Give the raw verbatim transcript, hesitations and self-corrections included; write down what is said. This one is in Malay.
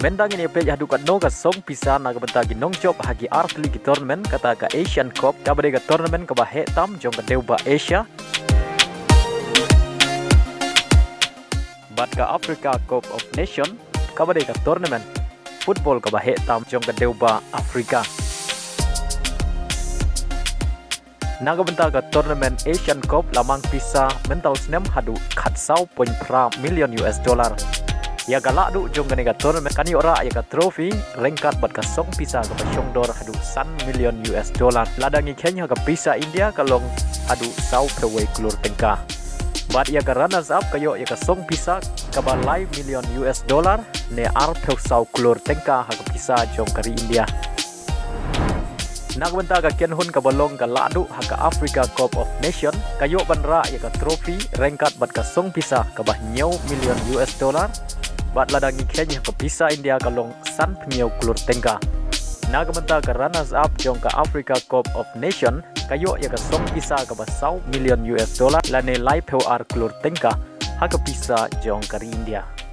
Mendang ini pe hadu kat no ka song pisa na ka bentagi nong job hagi artli ki tournament kata ka Asian Cup ka bade ka tournament ka ba he tam jong ka deuba Asia. Bat ka Africa Cup of Nation ka bade ka tournament football ka ba he tam jong ka deuba Afrika. Naga benta ka tournament Asian Cup lamang pisa mentau snem hadu kat sau point pra million U S dollar. Ya galak du jong ka nega tournament kani ora ya ka trophy rengkat bat ka song pisa ka pasyong dor hadu san million U S dollar. Ladangi Kenya ka pisa India kalong hadu sau peway klur tengka. Bat ya ka runners up kayo ya ka song pisa ka balai million U S dollar ne ar pew sau klur tengka ha ka pisa jong kari India. Nagbenta ka kenhun ka balong ka ladu ha ka Africa Cup of Nation kayo banra ya ka trophy rengkat bat ka song pisa ka bah nyaw million U S dollar. Bat ladangi Kenya ka pisa India kalong san penyaw klur tengka. Nagbenta ka runners up jong ka Africa Cup of Nation kayo ya ka song pisa ka basau million U S dollar lane lai pew ar klur tengka ha ka pisa jong kari India.